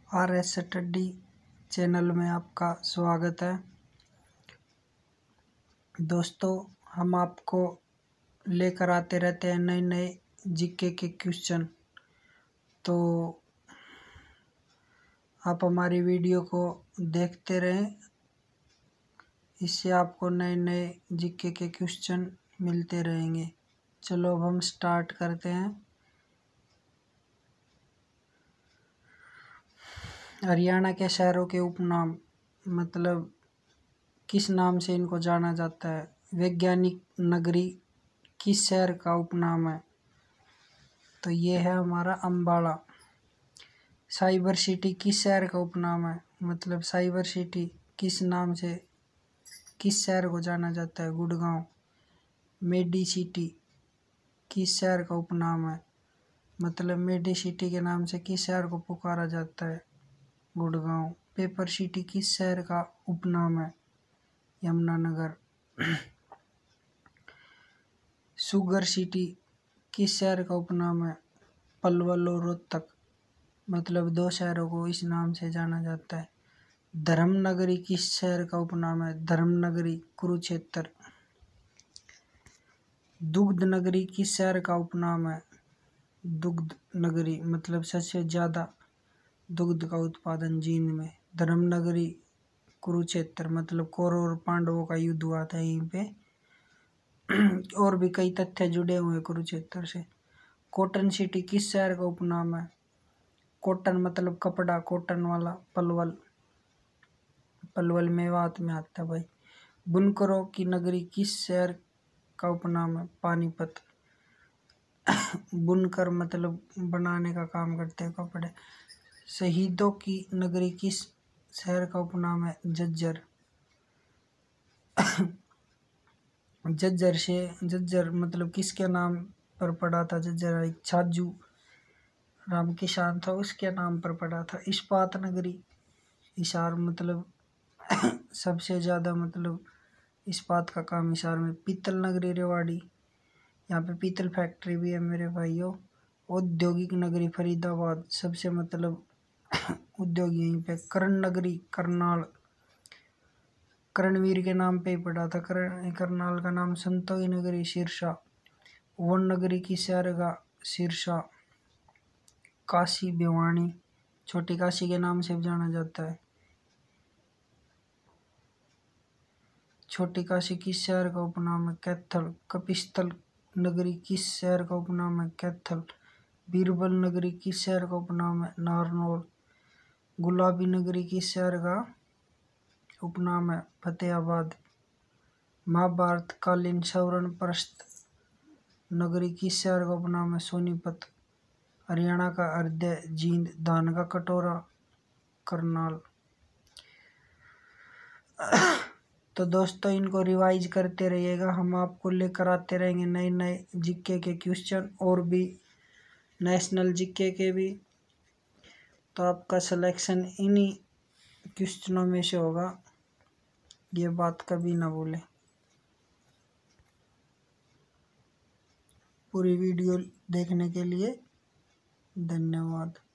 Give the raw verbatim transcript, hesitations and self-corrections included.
R S study channel में आपका स्वागत है। दोस्तों, हम आपको लेकर आते रहते हैं नए नए जीके के क्वेश्चन, तो आप हमारी वीडियो को देखते रहें। इससे आपको नए नए जीके के क्वेश्चन मिलते रहेंगे। चलो अब हम स्टार्ट करते हैं। हरियाणा के शहरों के उपनाम, मतलब किस नाम से इनको जाना जाता है। वैज्ञानिक नगरी किस शहर का उपनाम है, तो ये है हमारा अम्बाला। साइबर सिटी किस शहर का उपनाम है, मतलब साइबर सिटी किस नाम से किस शहर को जाना जाता है, गुड़गांव। मेडी सिटी किस शहर का उपनाम है, मतलब मेडी सिटी के नाम से किस शहर को पुकारा जाता है, गुड़गांव। पेपर सिटी किस शहर का उपनाम है, यमुनानगर। शुगर सिटी किस शहर का उपनाम है, पलवल और रोहतक, मतलब दो शहरों को इस नाम से जाना जाता है। धर्मनगरी किस शहर का उपनाम है, धर्मनगरी, कुरुक्षेत्र। दुग्ध नगरी किस शहर का उपनाम है, दुग्ध नगरी, मतलब सबसे ज़्यादा दुग्ध का उत्पादन जींद में। धर्मनगरी, कुरुक्षेत्र, मतलब कौरव और पांडवों का युद्ध हुआ था यहीं पे। और भी कई तथ्य जुड़े हुए हैं कुरुक्षेत्र से। कॉटन सिटी किस शहर का उपनाम है, कॉटन मतलब कपड़ा, कॉटन वाला, पलवल। पलवल मेवात में आता है भाई। बुनकरों की नगरी किस शहर का उपनाम है, पानीपत। बुनकर मतलब बनाने का काम करते हैं कपड़े। शहीदों की नगरी किस शहर का उपनाम है, झज्जर। झज्जर से झज्जर मतलब किसके नाम पर पड़ा था, झज्जर एक छाजू राम किसान था, उसके नाम पर पड़ा था। इस्पात नगरी, हिसार, मतलब सबसे ज़्यादा मतलब इस्पात का काम हिसार में। पीतल नगरी रेवाड़ी, यहाँ पे पीतल फैक्ट्री भी है मेरे भाइयों। औद्योगिक नगरी फरीदाबाद, सबसे मतलब उद्योग यहीं पे। कर्ण नगरी करनाल, करणवीर के नाम पे ही पड़ा था। करण करनाल का नाम। संतोषी नगरी सिरसा। वन नगरी की शहर का सिरसा। काशी भिवानी, छोटी काशी के नाम से भी जाना जाता है। छोटी काशी किस शहर का उपनाम है, कैथल। कपिस्थल नगरी किस शहर का उपनाम है, कैथल। बीरबल नगरी किस शहर का उपनाम है, नारनौल। गुलाबी नगरी किस शहर का उपनाम है, फतेहाबाद। महाभारत कालीन स्वर्ण प्रस्थ नगरी किस शहर का उपनाम है, सोनीपत। हरियाणा का हृदय जींद। धान का कटोरा करनाल। तो दोस्तों, इनको रिवाइज करते रहिएगा, हम आपको लेकर आते रहेंगे नए नए जीके के क्वेश्चन, और भी नेशनल जीके के भी। तो आपका सिलेक्शन इन्हीं क्वेश्चनों में से होगा, ये बात कभी ना भूलें। पूरी वीडियो देखने के लिए धन्यवाद।